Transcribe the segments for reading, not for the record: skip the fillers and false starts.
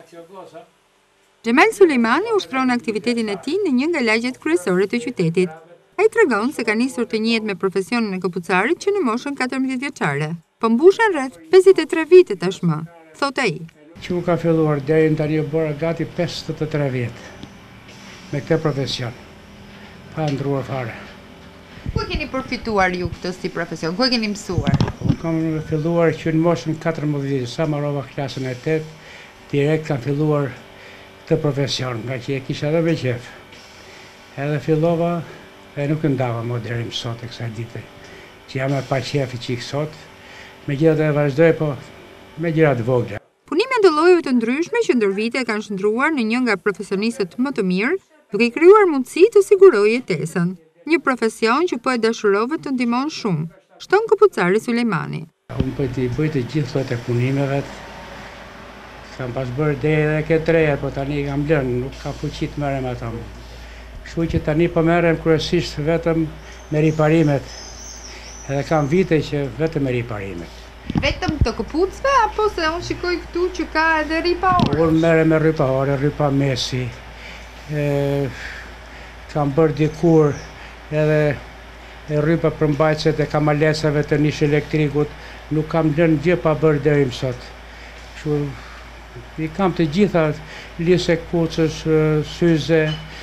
Xhemal Sulejmani ushtron aktivitetin e tij në një nga lagjet kryesore të qytetit. Ai tregon se ka nisur të njihet me profesionin e këpucarit që në moshën 14 vjeçare, po mbushen rreth 53 vite tashmë, thot ai. Që ka filluar deri tani bora gati 53 vjet me këtë profesion. Pa ndruar fare. Ku e keni përfituar ju këtë si profesion? Ku e keni mësuar? Kam filluar që në moshën 14 vjeç, sa marrova klasën e 8, direkt kam filluar këtë profesion, nga që e kisha edhe me qef. Edhe fillova e nuk ndava më deri më sot e kësaj dite, që jam e pa qefi që i kësot, megjithatë e vazhdoj, po me gjëra të vogla. Punime të llojeve të ndryshme që ndër vite kanë shndruar në një nga profesionistët më të mirë, duke krijuar mundësi të sigurojë jetesën. Një profesion që po e dashurove të ndihmon shumë, shton këpucari Sulejmani. Unë po të bëj të gjithë llojet e punimeve. Kam pas bërë deri edhe këtë reja, po tani kam lënë, nuk ka fuqi të merrem ato. Kështu që tani po merrem kryesisht vetëm me riparimet. Edhe kam vite që vetëm me riparimet. Vetëm të këpucëve, apo se unë shikoj këtu që ka edhe ripa orë? Unë merrem me ripa orë, ripa mesi. Kam bërë dikur edhe rripa përmbajtëset e kamalesave të nish elektrikut, nuk kam lënë gjë pa bërë deri më sot. Kështu i kam të gjitha, lise këpucës, syze,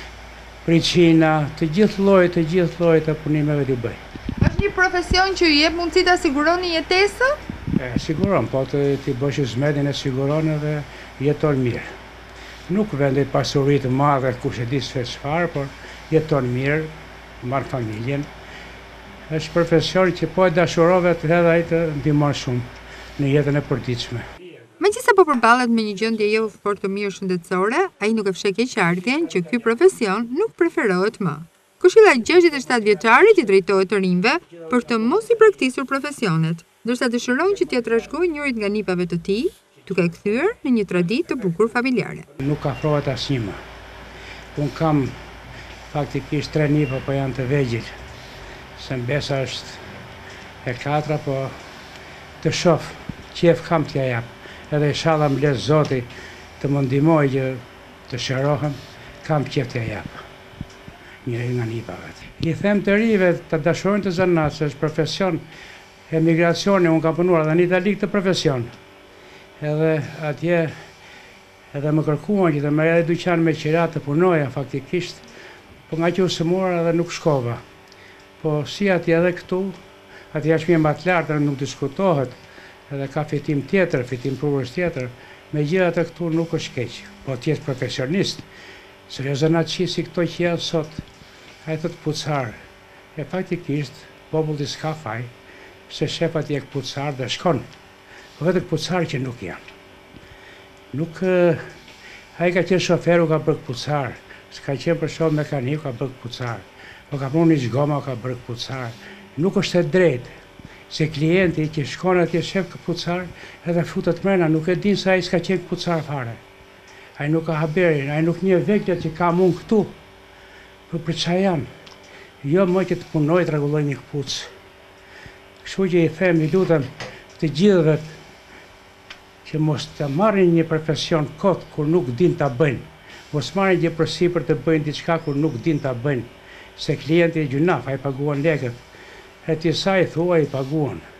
priçina, të gjithë llojet e punimeve t'i bëj. Është një profesion që ju jep mundësi ta siguroni jetesën? Siguron, po ti bësh zmedin e siguron edhe jeton mirë. Nuk vendej pasuri të madhe, kush e di se çfarë, por jeton mirë, marr familjen. Është profesion që po e dashurove të edhe ai të ndihmon shumë në jetën e përditshme. Megjithëse po përballet me një gjendje jo fort të mirë shëndetësore, ai nuk e fsheh keqardhjen që ky profesion nuk preferohet më. Këshilla 67 vjeçarit i drejtohet të rinjve për të mos i braktisur profesionet, ndërsa dëshiron që t'ia trashëgojë njërit nga nipave të tij, duke kthyer në një traditë të bukur familjare. Nuk afrohet asnjë më. Unë kam faktikisht 3 nipa, po janë të vegjël. Se mbesa është e 4, po të shoh, qef kam t'ja jap. Edhe inshallah më lë Zoti të më ndihmojë që të shërohem, kam qef t'ja jap. Njëri nga nipave. I them të rive të dashurojnë të zanat, se është profesion emigracioni, unë kam punuar edhe në Itali këtë profesion. Edhe atje edhe më kërkuan që të merr edhe dyqan me qira të punoja faktikisht, po nga që u sëmura edhe nuk shkova. Po si atje edhe këtu, atje është më të lartë, nuk diskutohet, edhe ka fitim tjetër, fitim prurës tjetër, megjithatë këtu nuk është keq, po ti je profesionist. Seriozanatçi si këto që janë sot, ai thot këpucar, e faktikisht populli s'ka faj, se shef atje këpucar dhe shkon, po vetë këpucar që nuk janë. Nuk, ai ka qenë shoferu ka bërë këpucar, s'ka qenë për shumë mekanik ka bërë këpucar, po ka punë një zgoma ka bërë këpucar, nuk është e drejtë, se klienti që shkon atje shef këpucar edhe futet mrena, nuk e din se ai s'ka qenë këpucar fare. Ai nuk ka haberin, ai nuk njeh vegjat që kam unë këtu. Po për çfarë jam? Jo më që të punoj të rregulloj një këpucë. Kështu që i them, i lutem të gjithëve që mos të marrin një profesion kot kur nuk din ta bëjnë. Mos marrin gjë përsipër të bëjnë diçka kur nuk din ta bëjnë. Se klienti e gjunaf, ai paguan lekët. E ti sa i thua i paguan.